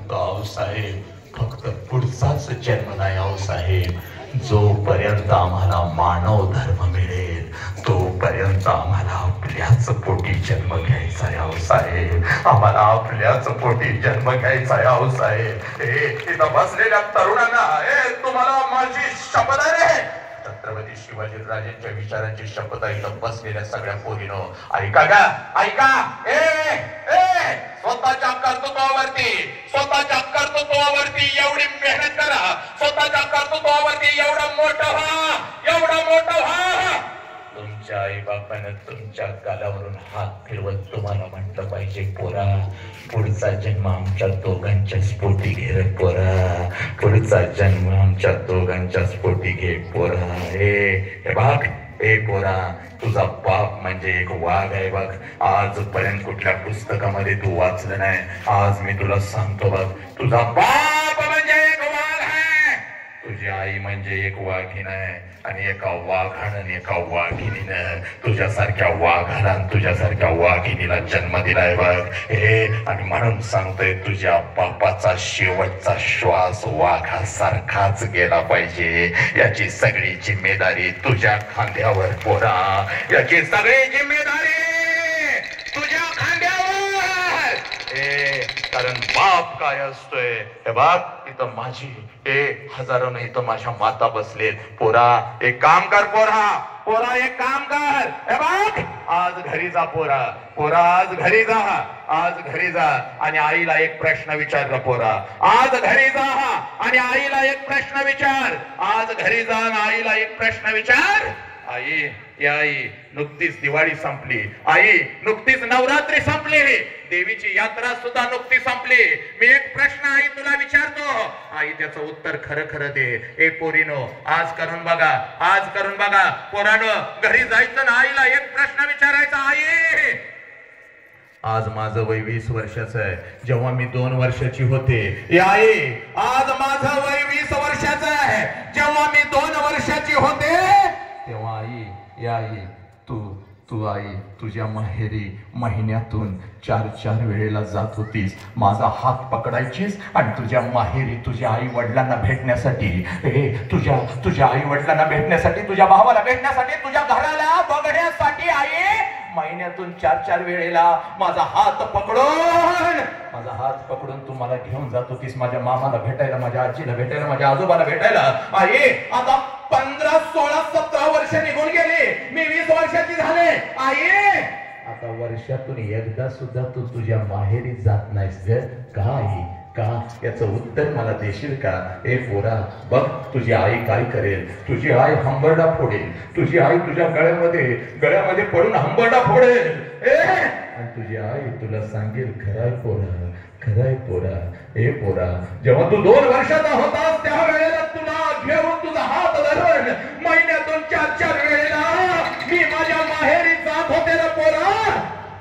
सांगतो आऊसाहेब, फक्त पुढचाच जन्म नाही आऊसाहेब. जोपर्यंत आम्हाला मानव धर्म मिळेल तोपर्यंत आम्हाला आपल्याच पोटी जन्म घ्यायचा आहे आऊसाहेब. आम्हाला आपल्याच पोटी जन्म घ्यायचा आहे आऊसाहेब. इथं बसलेल्या तरुणांना तुम्हाला माझी शपथ आहे. छत्रपती शिवाजीराजांच्या विचारांची शपथ आहे. इथं बसलेल्या सगळ्या पोरीनो ऐका का, ऐका. स्वतःच्या स्वतःच्या कर्तृत्वावरती एवढी मेहनत करा. स्वतःच्या कर्तृत्वावरती एवढं मोठं व्हा. तुमच्या आई बापानं तुमच्या गालावरून हात फिरवत तुम्हाला म्हटलं पाहिजे, पोरा पुढचा जन्म आमच्या दोघांच्याच पोटी घे रे पोरा. पुढचा जन्म आमच्या दोघांच्याच पोटी घे पोरा. हे बघ पोरा, तुझा बाप म्हणजे एक वाघ आहे बघ. आजपर्यंत कुठल्या पुस्तकामध्ये तू वाचलं नाही. आज मी तुला सांगतो बघ, तुझा बाप म्हणजे एक वाघ आहे. तुझी आई म्हणजे एक वाघीण आहे. आणि एका वाघानं एका वाघिणीनं तुझ्यासारख्या वाघाला तुझ्यासारख्या वाघिणीला जन्म दिलाय बघ. आणि म्हणून सांगतोय, तुझ्या बापाचा शेवटचा श्वास वाघासारखाच गेला पाहिजे. याची सगळी जिम्मेदारी तुझ्या खांद्यावर पोरा. याची सगळी जिम्मेदारी तुझ्या खांद्यावर. कारण बाप काय असतोय हे बघ. इथं माझी हजारोनं इथं माझ्या माता बसलेत. पोरा एक काम कर पोरा एक काम कर. हे बघ, आज घरी जा पोरा आज घरी जा आणि आईला एक प्रश्न विचार पोरा. आज घरी जा आणि आईला एक प्रश्न विचार. आज घरी जा आणि आईला एक प्रश्न विचार. आई नुकतीच दिवाळी संपली. आई नुकतीच नवरात्री संपली. देवीची यात्रा सुद्धा नुकतीच संपली. मी एक प्रश्न आई तुला विचारतो. आई त्याचं उत्तर खरं खरं दे. पोरीनो आज करून बघा पोरानो. घरी जायचं ना आईला एक प्रश्न विचारायचा. आई आज माझं वय 20 वर्षाचं आहे. जेव्हा मी 2 वर्षाची होते. आई आज माझं वय 20 वर्षाचं आहे. जेव्हा मी 2 वर्षाची होते तेव्हा आई तू आई तुझ्या माहेरी महिन्यातून 4 वेळेला जात होतीस. माझा हात पकडायचीस आणि तुझ्या माहेरी तुझ्या आई वडिलांना भेटण्यासाठी तुझ्या आई वडिलांना भेटण्यासाठी, तुझ्या भावाला भेटण्यासाठी, तुझ्या घराला बघण्यासाठी आई महिन्यातून 4 वेळेला माझा हात पकडून तू मला घेऊन जात होतीस माझ्या मामाला भेटायला, माझ्या आजीला भेटायला, माझ्या आजोबाला भेटायला. आई आता 15, 16, 17 वर्ष निघून गेले. मी 20 वर्षाची झाले. आई आता वर्षातून एकदा सुद्धा तू तुझ्या माहेरी जात नाहीस ग. का याचं उत्तर मला देशील का? पोरा बघ, तुझी आई काय करेल. तुझी आई हंबरडा फोडेल. तुझी आई तुझ्या गळ्यामध्ये पडून हंबरडा फोडेल. आणि तुझी आई तुला सांगेल, खराय पोरा. पोरा जेव्हा तू 2 वर्षाचा होतास त्या वेळेला तुला घेऊन तुझा हात धरून महिन्यातून 4 वेळेला मी माझ्या माहेरी जात होते ना पोरा.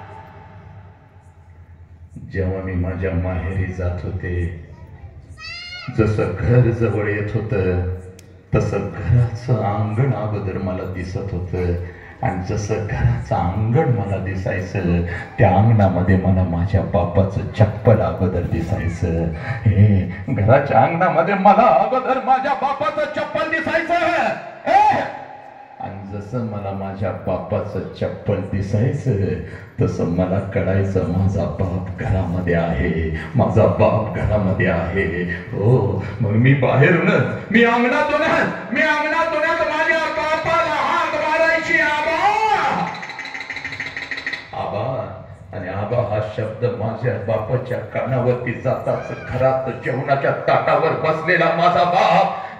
जेव्हा मी माझ्या माहेरी जात होते, जसं घर जवळ येत होतं तसं घराचं अंगण अगोदर मला दिसत होतं. आणि जसं घराचं अंगण मला दिसायचं त्या अंगणामध्ये मला माझ्या बापाचं चप्पल अगोदर दिसायचं. घराच्या अंगणामध्ये मला अगोदर माझ्या बापाचं चप्पल दिसायचं. आणि जसं मला माझ्या बापाचं चप्पल दिसायचं तसं मला कळायचं माझा बाप घरामध्ये आहे. हो, मग मी बाहेरूनच मी अंगणातूनच माझ्या बापाला हाक मारायची. आबा आणि आबा हा शब्द माझ्या बापाच्या कानावरती जाताच घरात जेवणाच्या ताटावर बसलेला माझा बाप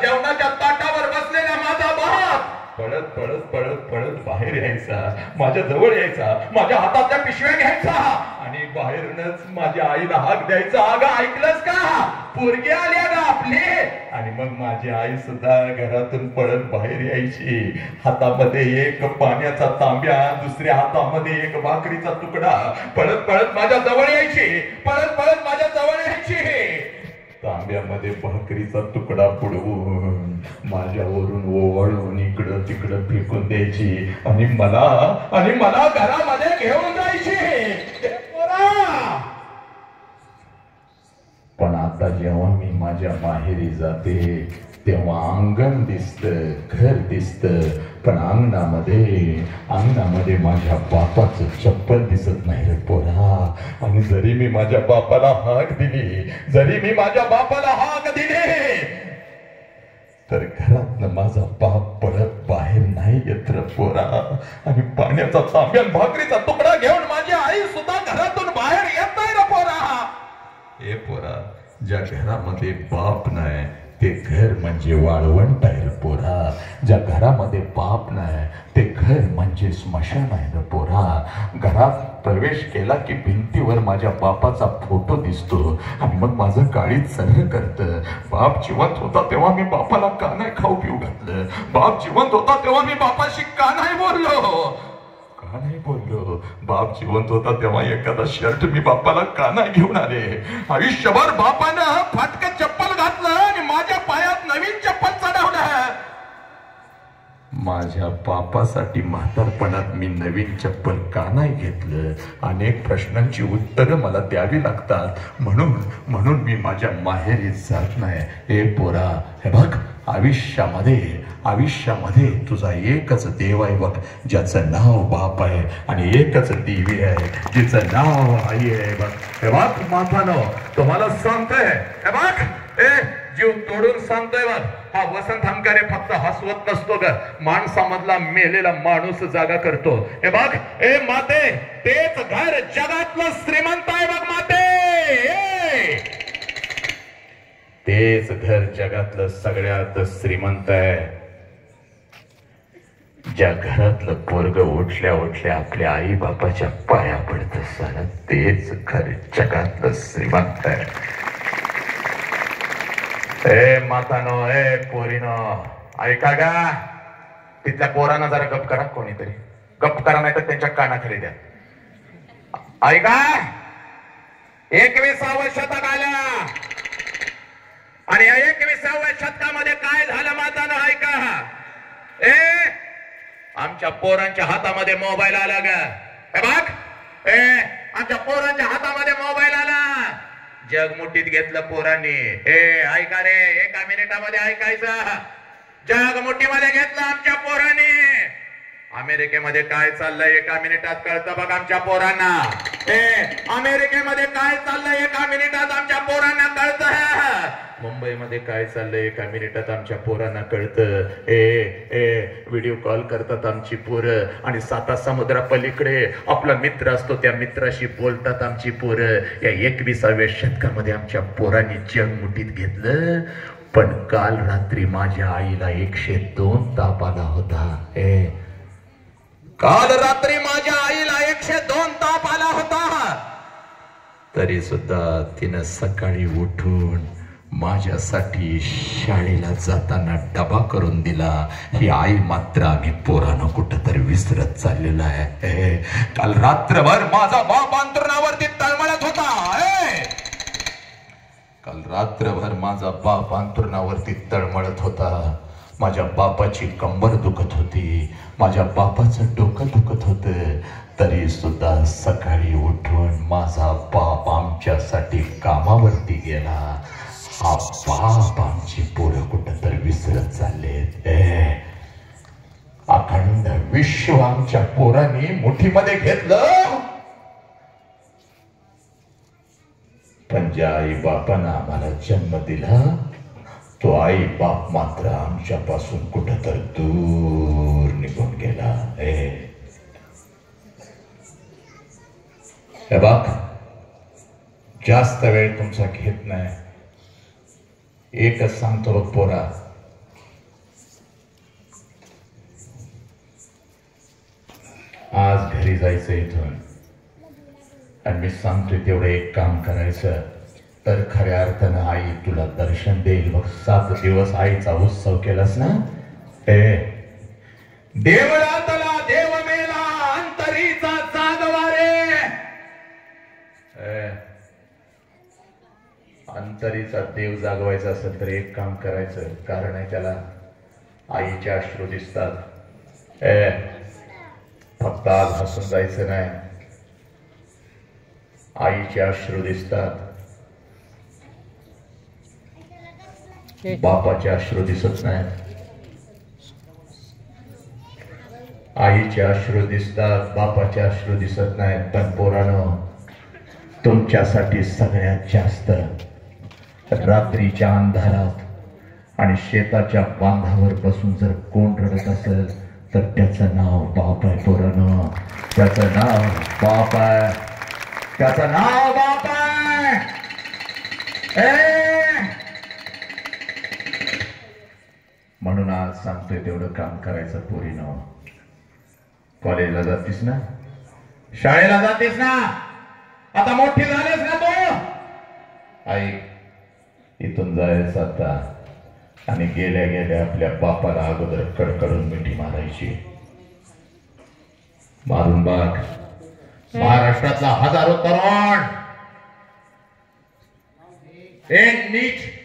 पळत बाहेर यायचा. माझ्या जवळ यायचा. माझ्या हातातल्या पिशव्या घ्यायचा आणि बाहेरूनच माझ्या आईला हाक द्यायचा. अगं ऐकलंस का, पोरगी आल्या गा आपली. आणि मग माझी आई सुद्धा घरातून पळत बाहेर यायची. हातामध्ये एक पाण्याचा तांब्या, दुसऱ्या हातामध्ये एक भाकरीचा तुकडा. पळत माझ्या जवळ यायची. तांब्यामध्ये भाकरीचा तुकडा बुडवून माझ्यावरून ओवाळून इकडं तिकडं फेकून द्यायची. आणि मला घरामध्ये घेऊन जायची. पण आता जेव्हा मी माझ्या माहेरी जाते तेव्हा अंगण दिसतं, घर दिसतं, पण अंगणामध्ये माझ्या बापाचं चप्पल दिसत नाही रे पोरा. आणि जरी मी माझ्या बापाला हाक दिली तर घरातनं माझा बाप परत बाहेर नाही येत रे पोरा. आणि पाण्याचा तांब्या भाकरीचा तुकडा घेऊन माझी आई सुद्धा घरातून बाहेर येत नाही रे पोरा. हे पोरा, ज्या घरामध्ये बाप नाही ते घर म्हणजे वाळवंट आहे रे पोरा. ज्या घरामध्ये बाप नाही ते घर म्हणजे स्मशान आहे रे पोरा. घरात प्रवेश केला की भिंतीवर माझ्या बापाचा फोटो दिसतो आणि मग माझं काळीज सर्व करतं. बाप जिवंत होता तेव्हा मी बापाला का नाही खाऊ पिऊ घातलं? बाप जिवंत होता तेव्हा मी बापाशी का नाही बोललो? बाप जिवंत होता तेव्हा एखादा शर्ट मी बापाला का नाही घेऊन आले? आयुष्यभर बापानं फाटकं चप्पल घातलं आणि माझ्या पायात नवीन चप्पल चढवलं. माझ्या बापासाठी म्हातारपणात मी नवीन चप्पल का नाही घेतलं? अनेक प्रश्नांची उत्तरं मला द्यावी लागतात. म्हणून मी माझ्या माहेरी जात नाही. हे पोरा, हे बघ, आयुष्यामध्ये तुझा एकच देव आहे बघ, ज्याचं नाव बाप आहे, आणि एकच देवी आहे जिचं नाव आई आहे बघ. हे बघ मातानो, तुम्हाला सांगतोय, हे बघ, जीव तोडून सांगतोय बघ, हा वसंत हमकारे फक्त हसवत नसतो ग, माणसामधला मेलेला माणूस जागा करतो. हे बघ, ए माते, तेच घर जगातलं श्रीमंत आहे बघ माते. तेच घर जगातलं सगळ्यात श्रीमंत आहे. ज्या घरातलं पोरग उठल्या आपल्या आई बापाच्या पाया पडत असताना तेच घर जगातलं श्रीमंत आहे. ए मातानो, ए पोरीनो, ऐका गा, तिथल्या पोरांना जरा गप करा, कोणीतरी गप करा, नाही तर त्यांच्या कानाखाली द्या. ऐका, 21व्या शतक आल्या आणि या 21व्या शतकामध्ये काय झालं मातानो, ऐका. आमच्या पोरांच्या हातामध्ये मोबाईल आला ग. हे बघ, आमच्या पोरांच्या हातामध्ये मोबाईल आला. जग मुठीत घेतलं पोरांनी. ऐका रे, एका मिनिटामध्ये ऐकायचं. जग मुठीमध्ये घेतलं आमच्या पोरांनी. अमेरिकेमध्ये काय चाललंय एका मिनिटात कळतं बघ आमच्या पोरांना. अमेरिकेमध्ये काय चाललंय एका मिनिटात आमच्या पोरांना कळतं. मुंबईमध्ये काय चाललंय एका मिनिटात आमच्या पोरांना कळतं. व्हिडिओ कॉल करतात आमची पोरं, आणि 7 समुद्रा पलीकडे आपला मित्र असतो, त्या मित्राशी बोलतात आमची पोरं. या 21व्या शतकामध्ये आमच्या पोरांनी जग मुठीत घेतलं. पण काल रात्री माझ्या आईला 102 ताप आला होता. काल रात्री माझ्या आईला 102 ताप आला होता. तरी सुद्धा तिनं सकाळी उठून माझ्यासाठी शाळेला जाताना डबा करून दिला. ही आई मात्र आम्ही पोरानं कुठं तर विसरत चाललेला आहे. काल रात्रभर माझा बाप अंतरुणावरती तळमळत होता. काल रात्रभर माझा बाप अंतरुणावरती तळमळत होता. माझ्या बापाची कंबर दुखत होती, माझ्या बापाचं डोकं दुखत होतं. तरी सुद्धा सकाळी उठून माझा बाप आमच्यासाठी कामावरती गेला. हा बाप आमची पोरं कुठं तर विसरत चाललेत. अखंड विश्व आमच्या पोरांनी मुठीमध्ये घेतलं. पण ज्या आई बापानं आम्हाला जन्म दिला तो आई बाप मात्र आमच्यापासून कुठं तर दूर निघून गेला. हे बाप, जास्त वेळ तुमचा घेत नाही. एकच सांगतो बघ पोरा, आज घरी जायचं इथून, आणि मी सांगतोय तेवढं एक काम करायचं, तर खऱ्या अर्थानं आई तुला दर्शन देईल. मग 7 दिवस आईचा उत्सव केलास ना. देवळातला देव मेला, अंतरीचा जागवा रे. अंतरीचा देव जागवायचा असेल तर एक काम करायचं, कारण आहे त्याला, आईचे अश्रू दिसतात. फक्त आज हसून जायचं नाही, आईचे अश्रू दिसतात. बापाचे अश्रू दिसत नाहीत, आईचे अश्रू दिसतात, बापाचे अश्रू दिसत नाहीत. पण पोरांनो, तुमच्यासाठी सगळ्यात जास्त रात्रीच्या अंधारात आणि शेताच्या बांधावर बसून जर कोण रडत असेल तर त्याचं नाव बाप आहे. पोरांनो, त्याचं नाव बाप आहे, त्याचं नाव बाप आहे. म्हणून आज सांगतोय, तेवढं काम करायचं पोरीनो. कॉलेजला जातीस ना, शाळेला जातीस ना, आता मोठी झालीस ना तू, आई इथून जायचं आता. आणि गेल्या गेल्या आपल्या बापाला अगोदर कडकडून मिठी मारायची. मारून बघ, महाराष्ट्रातला हजारो तरुण नीट